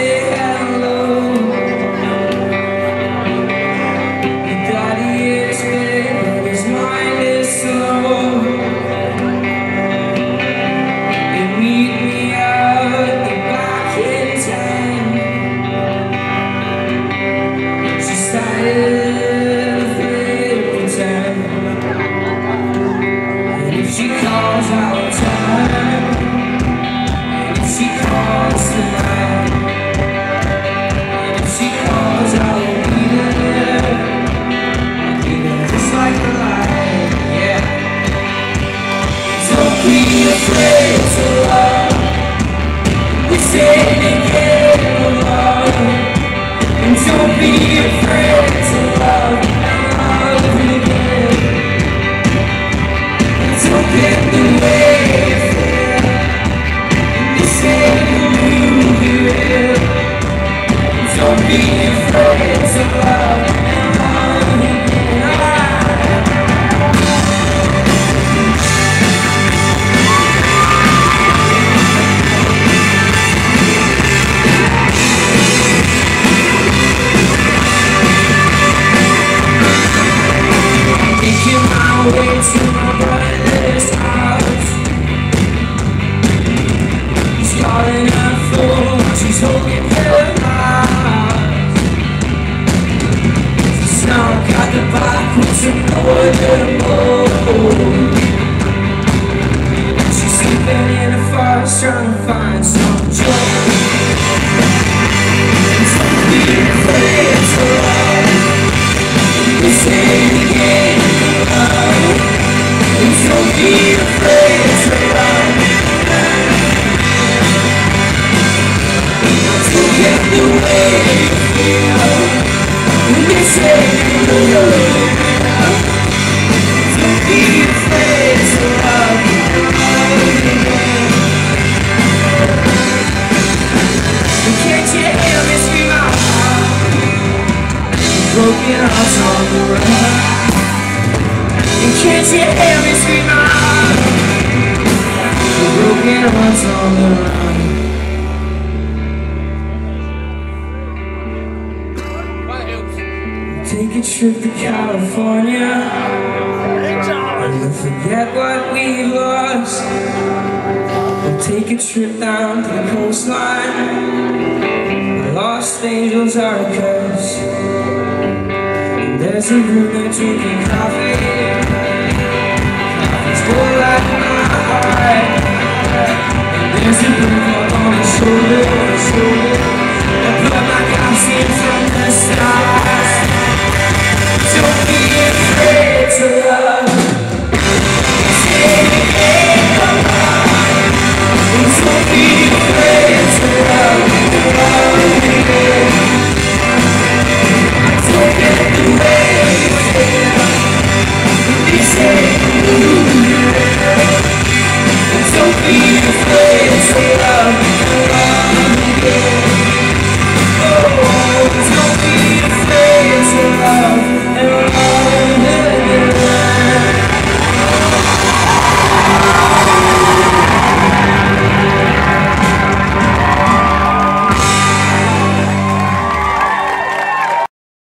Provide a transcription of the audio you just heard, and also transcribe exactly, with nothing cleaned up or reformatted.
say hello. Your daddy is big, but his mind is slow. You meet me out at the back in town. She's tired of living town. And if she calls out time, and if she calls tonight, and if she calls I'll be there. I'll be there just like a light, yeah. Don't be afraid to love. We say together love. And don't be afraid to love and love again. And don't get in the way you feel. And you say you knew you will. And don't be afraid to love and love again. Making my way to my brother's house. He's calling her phone while she's holding her mouth. She's now got the backwards and northern mode. She's sleeping in the forest trying to find some joy. And don't be afraid to love. We say it again, love. And don't be afraid to love. Don't get the way you feel. When they say you love. Don't be afraid to love. And can't you hear me scream out loud? Broken hearts on the run. And can't you hear me scream out? Broken hearts on the run. Take a trip to California and we'll forget what we've lost. We'll take a trip down to the coastline. The lost angels are a curse. There's a room there drinking coffee. Coffee's full like my heart. And there's a book on his shoulder.